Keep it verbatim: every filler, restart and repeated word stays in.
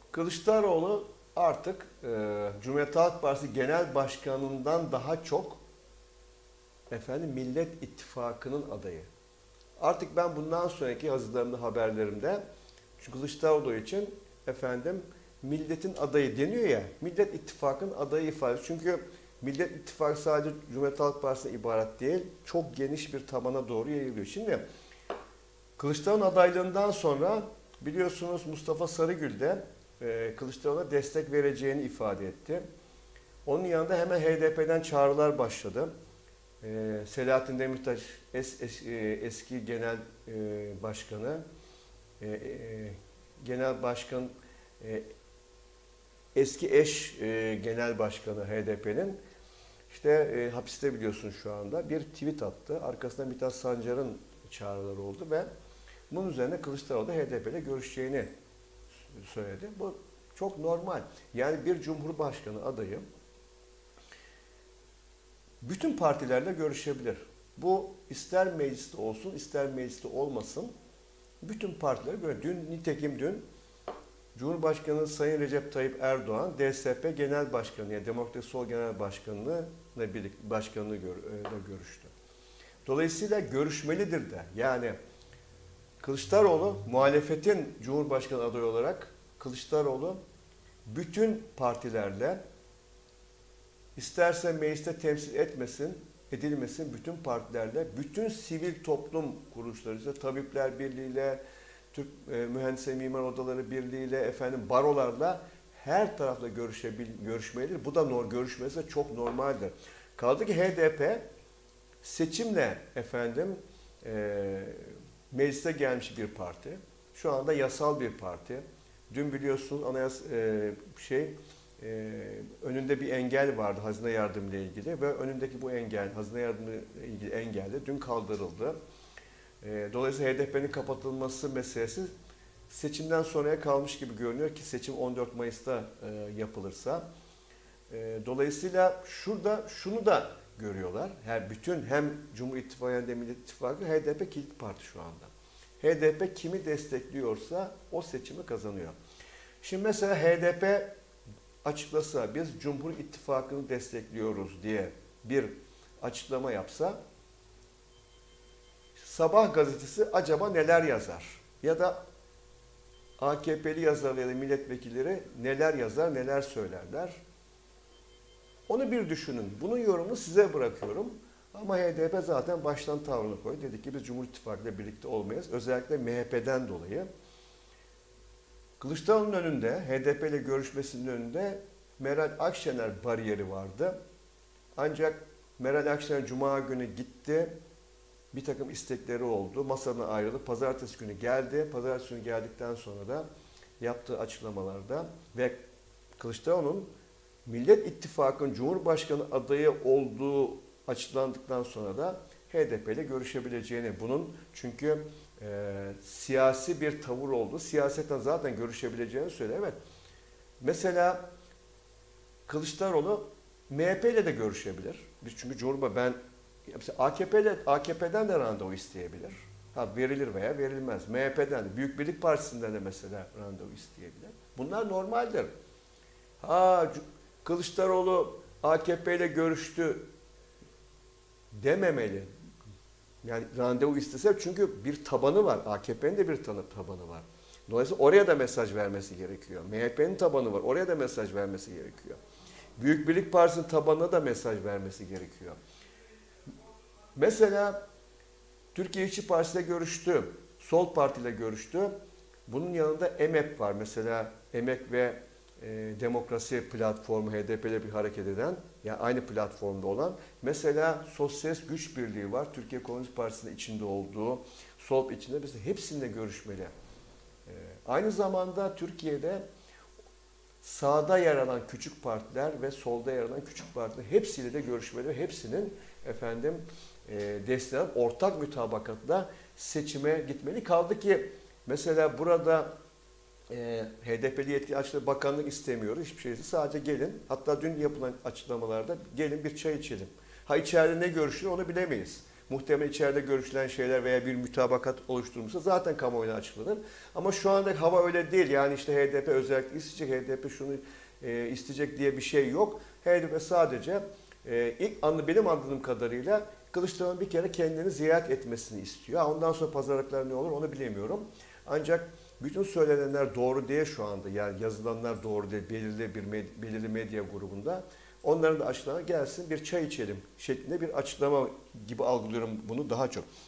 Kılıçdaroğlu artık e, Cumhuriyet Halk Partisi Genel Başkanı'ndan daha çok efendim Millet İttifakı'nın adayı. Artık ben bundan sonraki hazırlarımda, haberlerimde çünkü Kılıçdaroğlu için efendim milletin adayı deniyor ya, Millet İttifakı'nın adayı ifade. Çünkü Millet İttifakı sadece Cumhuriyet Halk Partisi'ne ibaret değil, çok geniş bir tabana doğru yayılıyor. Şimdi Kılıçdaroğlu adaylığından sonra biliyorsunuz Mustafa Sarıgül de e, Kılıçdaroğlu'na destek vereceğini ifade etti. Onun yanında hemen H D P'den çağrılar başladı. E, Selahattin Demirtaş es, es, e, eski genel e, başkanı, e, e, genel başkan e, eski eş e, genel başkanı H D P'nin işte e, hapiste biliyorsun şu anda bir tweet attı. Arkasından Mithat Sancar'ın çağrıları oldu ve bunun üzerine Kılıçdaroğlu H D P'yle görüşeceğini söyledi. Bu çok normal. Yani bir cumhurbaşkanı adayı bütün partilerle görüşebilir. Bu ister mecliste olsun, ister mecliste olmasın. Bütün partileri böyle. Dün, nitekim dün Cumhurbaşkanı Sayın Recep Tayyip Erdoğan D S P Genel Başkanı, yani Demokratik Sol Genel Başkanı'yla birlikte başkanlığı görüştü. Dolayısıyla görüşmelidir de. Yani Kılıçdaroğlu muhalefetin Cumhurbaşkanı adayı olarak Kılıçdaroğlu bütün partilerle isterse mecliste temsil etmesin, edilmesin bütün partilerle, bütün sivil toplum kuruluşlarıyla, Tabipler Birliği'yle, Türk e, Mühendisler Mimar Odaları Birliği'yle, efendim barolarla her tarafla görüşebil, görüşmelidir. Bu da nor, görüşmesi de çok normaldir. Kaldı ki H D P seçimle efendim e, meclise gelmiş bir parti. Şu anda yasal bir parti. Dün biliyorsun anayasa e, şey e, önünde bir engel vardı hazine yardımı ile ilgili ve önündeki bu engel, hazine yardımı ile ilgili engel de dün kaldırıldı. E, dolayısıyla H D P'nin kapatılması meselesi seçimden sonraya kalmış gibi görünüyor ki seçim on dört Mayıs'ta e, yapılırsa. E, dolayısıyla şurada şunu da görüyorlar. Her bütün hem Cumhur İttifakı hem de Millet İttifakı H D P kilit parti şu anda. H D P kimi destekliyorsa o seçimi kazanıyor. Şimdi mesela H D P açıklasa biz Cumhur İttifakı'nı destekliyoruz diye bir açıklama yapsa Sabah gazetesi acaba neler yazar? Ya da A K P'li yazarlar ya da milletvekilleri neler yazar, neler söylerler? Onu bir düşünün. Bunun yorumunu size bırakıyorum. Ama H D P zaten baştan tavrını koydu. Dedi ki biz Cumhur İttifakı ile birlikte olmayız. Özellikle M H P'den dolayı. Kılıçdaroğlu'nun önünde, H D P ile görüşmesinin önünde Meral Akşener bariyeri vardı. Ancak Meral Akşener Cuma günü gitti. Bir takım istekleri oldu. Masadan ayrıldı. Pazartesi günü geldi. Pazartesi günü geldikten sonra da yaptığı açıklamalarda ve Kılıçdaroğlu'nun Millet İttifakı'nın Cumhurbaşkanı adayı olduğu açıklandıktan sonra da H D P ile görüşebileceğini, bunun çünkü e, siyasi bir tavır olduğu, siyasetten zaten görüşebileceğini söylüyor. Evet. Mesela Kılıçdaroğlu M H P ile de görüşebilir. Biz çünkü Cumhurbaşkanı ben mesela A K P'de A K P'den de randevu isteyebilir. Ha verilir veya verilmez. M H P'den de, Büyük Birlik Partisi'nden de mesela randevu isteyebilir. Bunlar normaldir. Ha Kılıçdaroğlu A K P ile görüştü dememeli. Yani randevu istese çünkü bir tabanı var. A K P'nin de bir tabanı var. Dolayısıyla oraya da mesaj vermesi gerekiyor. M H P'nin tabanı var. Oraya da mesaj vermesi gerekiyor. Büyük Birlik Partisi'nin tabanına da mesaj vermesi gerekiyor. Mesela Türkiye İşçi Partisi'yle görüştü. Sol Parti ile görüştü. Bunun yanında E M E P var. Mesela Emek ve e, Demokrasi Platformu H D P'yle bir hareket eden, yani aynı platformda olan. Mesela Sosyalist Güç Birliği var. Türkiye Komünist Partisi'nin içinde olduğu, Sol içinde. Mesela hepsininle görüşmeli. E, aynı zamanda Türkiye'de sağda yer alan küçük partiler ve solda yer alan küçük partiler hepsiyle de görüşmeli. Hepsinin efendim e, desteğinden ortak mütabakatla seçime gitmeli. Kaldı ki mesela burada e, H D P'li yetkili açıkçası bakanlık istemiyoruz. Hiçbir şeysi sadece gelin. Hatta dün yapılan açıklamalarda gelin bir çay içelim. Ha içeride ne görüşülür onu bilemeyiz. muhtemelen içeride görüşülen şeyler veya bir mütabakat oluşturulmuşsa zaten kamuoyuna açıklanır. Ama şu anda hava öyle değil. Yani işte H D P özellikle isteyecek, H D P şunu e, isteyecek diye bir şey yok. H D P sadece e, ilk anlı benim anladığım kadarıyla Kılıçdaroğlu'nun bir kere kendini ziyaret etmesini istiyor. Ondan sonra pazarlıklar ne olur onu bilemiyorum. Ancak bütün söylenenler doğru değil şu anda. Yani yazılanlar doğru değil belirli bir med belirli medya grubunda. Onların da açıklama gelsin bir çay içelim şeklinde bir açıklama gibi algılıyorum bunu daha çok.